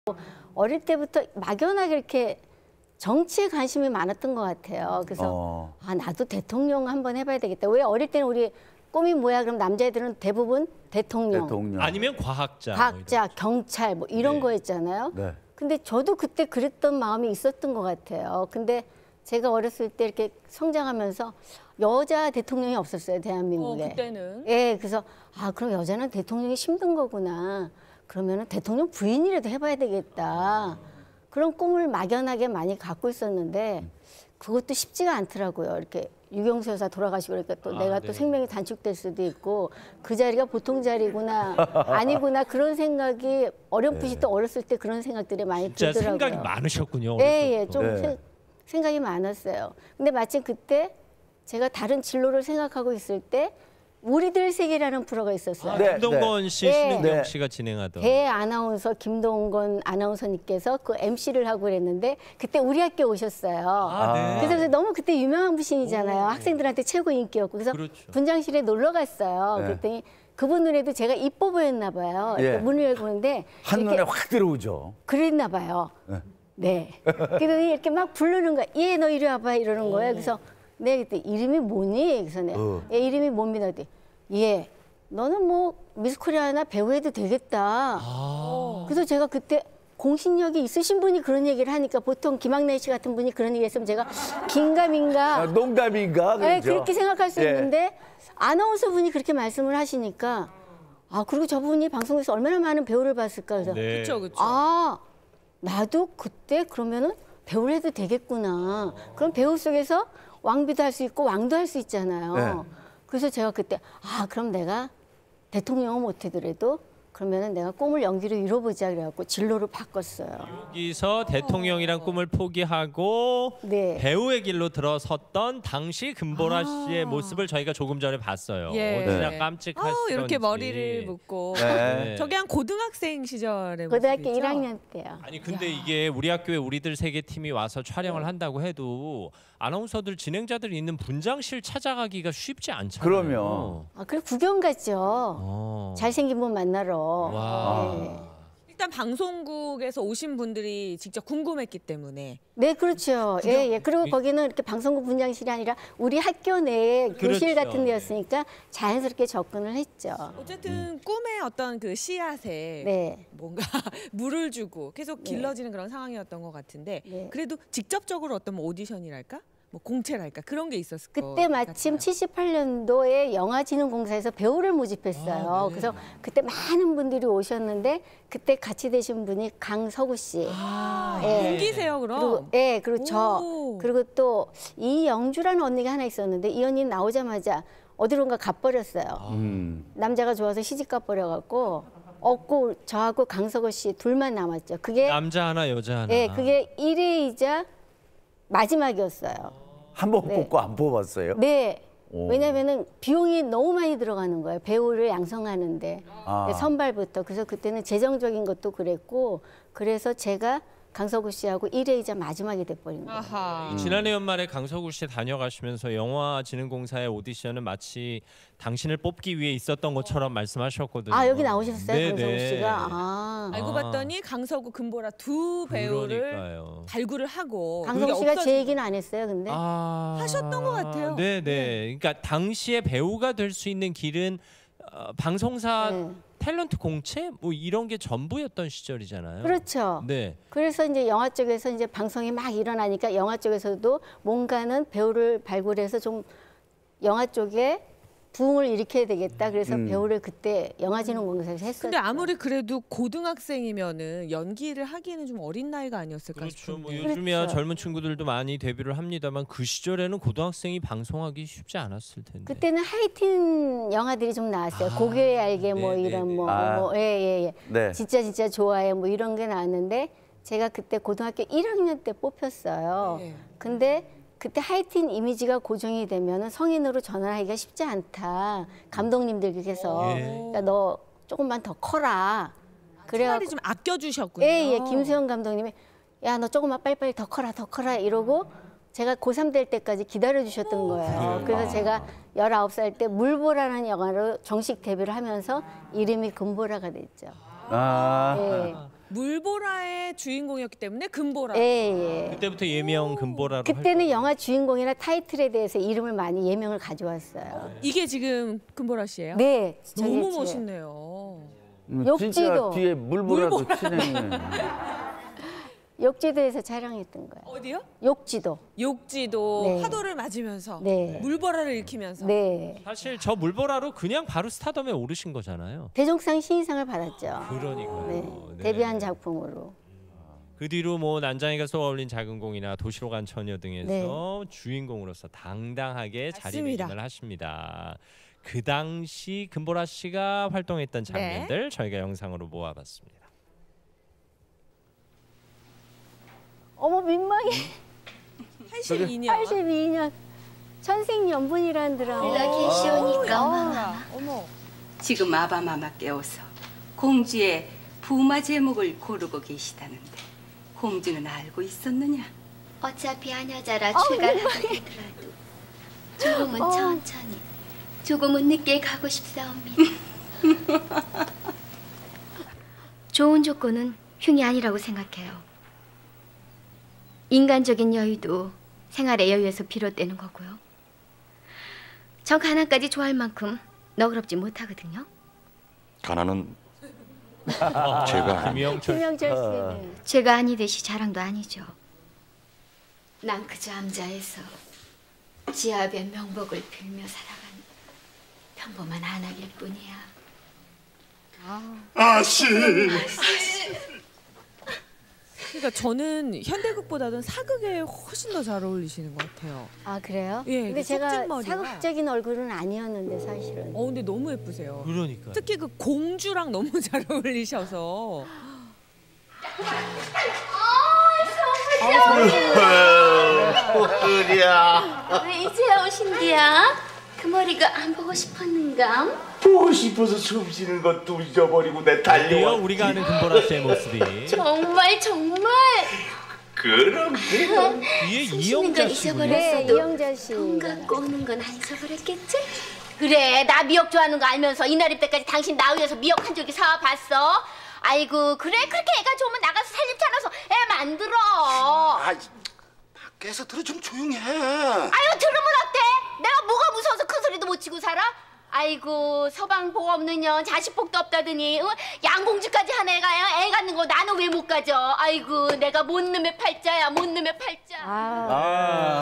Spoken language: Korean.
어릴 때부터 막연하게 이렇게 정치에 관심이 많았던 것 같아요. 그래서 나도 대통령 한번 해봐야 되겠다. 왜 어릴 때는 우리 꿈이 뭐야? 그럼 남자애들은 대부분 대통령. 아니면 과학자. 과학자, 경찰 뭐 이런 거였잖아요. 네. 근데 저도 그때 그랬던 마음이 있었던 것 같아요. 근데 제가 어렸을 때 이렇게 성장하면서 여자 대통령이 없었어요, 대한민국에. 그때는. 예, 그래서 그럼 여자는 대통령이 힘든 거구나. 그러면은 대통령 부인이라도 해봐야 되겠다. 그런 꿈을 막연하게 많이 갖고 있었는데 그것도 쉽지가 않더라고요. 이렇게 유경수 여사 돌아가시고 그러니까 또 내가 또 생명이 단축될 수도 있고 그 자리가 보통 자리구나 아니구나 그런 생각이 어렴풋이 또 어렸을 때 그런 생각들이 많이 진짜 들더라고요. 생각이 많으셨군요. 예, 좀 생각이 많았어요. 근데 마침 그때 제가 다른 진로를 생각하고 있을 때 우리들 세계라는 프로가 있었어요. 김동건 씨, 신은경 씨가 진행하던. 대 아나운서 김동건 아나운서님께서 그 MC를 하고 그랬는데 그때 우리 학교에 오셨어요. 그래서 너무 그때 유명한 분이잖아요. 학생들한테 최고 인기였고 그래서 분장실에 놀러 갔어요. 그랬더니 그분 눈에도 제가 이뻐 보였나 봐요. 문을 열고 오는데 한눈에 확 들어오죠. 그랬나 봐요. 네. 그러더니 이렇게 막 부르는 거야. 얘 너 이리 와봐 이러는 거예요. 그래서 네, 그때 이름이 뭐니? 그래서 내가 얘 이름이 뭡니다. 얘 너는 뭐 미스코리아나 배우해도 되겠다. 그래서 제가 그때 공신력이 있으신 분이 그런 얘기를 하니까 보통 김학래 씨 같은 분이 그런 얘기 했으면 제가 긴가민가 농담인가? 네, 그렇게 생각할 수 있는데 아나운서 분이 그렇게 말씀을 하시니까 그리고 저분이 방송에서 얼마나 많은 배우를 봤을까. 그래서 그렇죠. 나도 그때 그러면은 배우를 해도 되겠구나. 그럼 배우 속에서 왕비도 할 수 있고 왕도 할 수 있잖아요. 그래서 제가 그때 그럼 내가 대통령은 못하더라도 그러면은 내가 꿈을 연기로 이뤄보자 그래갖고 진로를 바꿨어요. 여기서 대통령이란 꿈을 포기하고 배우의 길로 들어섰던 당시 금보라 씨의 모습을 저희가 조금 전에 봤어요. 어찌나 깜찍하시던지. 이렇게 머리를 묶고. 저게 한 고등학생 시절의 고등학교 모습이죠? 1학년 때요. 아니 근데 이게 우리 학교에 우리들 세계 팀이 와서 촬영을 한다고 해도 아나운서들 진행자들이 있는 분장실 찾아가기가 쉽지 않잖아요. 그러면. 그래 구경 갔죠. 잘생긴 분 만나러. 일단 방송국에서 오신 분들이 직접 궁금했기 때문에. 네, 그렇죠. 그리고 거기는 이렇게 방송국 분장실이 아니라 우리 학교 내에 교실 같은 데였으니까 자연스럽게 접근을 했죠. 어쨌든 꿈의 어떤 그 씨앗에 뭔가 물을 주고 계속 길러지는 그런 상황이었던 것 같은데 그래도 직접적으로 어떤 뭐 오디션이랄까? 뭐 공채랄까 그런 게 있었을 것 그때 마침 78년도에 영화진흥공사에서 배우를 모집했어요. 그래서 그때 많은 분들이 오셨는데 그때 같이 되신 분이 강서구 씨. 동기세요 그럼? 그리고 저 그리고 또 이영주라는 언니가 하나 있었는데 이 언니 나오자마자 어디론가 가버렸어요. 남자가 좋아서 시집 가버려갖고 없고 저하고 강서구 씨 둘만 남았죠. 그게 남자 하나 여자 하나. 그게 1회이자 마지막이었어요. 한 번 뽑고 안 뽑았어요? 네. 왜냐면은 비용이 너무 많이 들어가는 거예요. 배우를 양성하는데. 선발부터. 그래서 그때는 재정적인 것도 그랬고 그래서 제가 강서구 씨하고 1회이자 마지막이 돼버린 거예요. 지난해 연말에 강서구 씨 다녀가시면서 영화진흥공사의 오디션은 마치 당신을 뽑기 위해 있었던 것처럼 말씀하셨거든요. 여기 나오셨어요? 강서구 씨가? 알고 봤더니 강서구 금보라 두 배우를 발굴을 하고 강서구 씨가 제 얘기는 안 했어요. 근데 하셨던 것 같아요. 그러니까 당시에 배우가 될 수 있는 길은 방송사 탤런트 공채 뭐 이런 게 전부였던 시절이잖아요. 그렇죠. 그래서 이제 영화 쪽에서 이제 방송이 막 일어나니까 영화 쪽에서도 뭔가는 배우를 발굴해서 좀 영화 쪽에 부흥을 일으켜야 되겠다. 그래서 배우를 그때 영화진흥공사에서 했었죠. 근데 아무리 그래도 고등학생이면은 연기를 하기에는 좀 어린 나이가 아니었을까 싶은데. 뭐 요즘이야 젊은 친구들도 많이 데뷔를 합니다만 그 시절에는 고등학생이 방송하기 쉽지 않았을 텐데. 그때는 하이틴 영화들이 좀 나왔어요. 고교의 알게 뭐 이런 진짜 좋아해 뭐 이런 게 나왔는데 제가 그때 고등학교 1학년 때 뽑혔어요. 근데 그때 하이틴 이미지가 고정이 되면 성인으로 전환하기가 쉽지 않다. 감독님들께서 그러니까 너 조금만 더 커라. 차라리 좀 아껴주셨군요. 김수영 감독님이 야 너 조금만 빨리빨리 더 커라 이러고 제가 고3 될 때까지 기다려주셨던 거예요. 그래서 제가 19살 때 물보라는 영화로 정식 데뷔를 하면서 이름이 금보라가 됐죠. 물보라의 주인공이었기 때문에 금보라. 예, 예. 그때부터 예명 금보라로. 그때는 영화 주인공이나 타이틀에 대해서 이름을 많이 예명을 가져왔어요. 이게 지금 금보라 씨예요? 네. 너무 멋있네요. 욕지도. 진짜 뒤에 물보라도 치네. 욕지도에서 촬영했던 거예요. 어디요? 욕지도. 욕지도 네. 파도를 맞으면서 네. 물보라를 읽히면서. 네. 사실 저 물보라로 그냥 바로 스타덤에 오르신 거잖아요. 대종상 신인상을 받았죠. 그러니까요. 네. 네. 데뷔한 작품으로. 그 뒤로 뭐 난장이가 쏘아올린 작은 공이나 도시로 간 처녀 등에서 네. 주인공으로서 당당하게 맞습니다. 자리매김을 하십니다. 그 당시 금보라 씨가 활동했던 장면들 저희가 영상으로 모아봤습니다. 어머 민망해. 82년. 82년 천생연분이라는 드라마. 계시오니까 어머. 지금 아바마마 깨워서 공주의 부마 제목을 고르고 계시다는데 공주는 알고 있었느냐? 어차피 한 여자라 출가를 하게 되더라도 조금은 천천히 조금은 늦게 가고 싶사옵니다. 좋은 조건은 흉이 아니라고 생각해요. 인간적인 여유도 생활의 여유에서 비롯되는 거고요. 저 가난까지 좋아할 만큼 너그럽지 못하거든요. 가난은 제가 김영철 김영철 씨. 죄가 아니듯이 자랑도 아니죠. 난 그저 암자에서 지압의 명복을 빌며 살아간 평범한 아낙일 뿐이야. 아씨. 그러니까 저는 현대극보다는 사극에 훨씬 더 잘 어울리시는 것 같아요. 아 그래요? 예, 근데 그 제가 속진머리가. 사극적인 얼굴은 아니었는데 사실은. 근데 너무 예쁘세요. 그러니까. 특히 그 공주랑 너무 잘 어울리셔서. 야 왜 이제 오신디야? 그 머리가 안 보고 싶었는가? 보고 싶어서 숨 쉬는 것도 잊어버리고 내 드디어 달려와. 우리가 아는 금보라 씨의 모습이 정말 그럼 뒤에 이영자 씨. 네, 이영자 씨. 돈 갖고 오는 건 안 잊어버렸겠지? 그래, 나 미역 좋아하는 거 알면서 이날 때까지 당신 나 위해서 미역 한 줄기 사와봤어? 아이고, 그래, 그렇게 애가 좋으면 나가서 살림 차려서 애 만들어. 아, 밖에서 들어 좀 조용해. 아유, 들으면 어때? 내가 뭐가 무서워서 큰 소리도 못 치고 살아? 아이고, 서방 복 없는 년, 자식 복도 없다더니 양공주까지 한 애가요? 애 갖는 거 나는 왜 못 가져? 아이고, 내가 못 놈의 팔자야, 못 놈의 팔자. 아.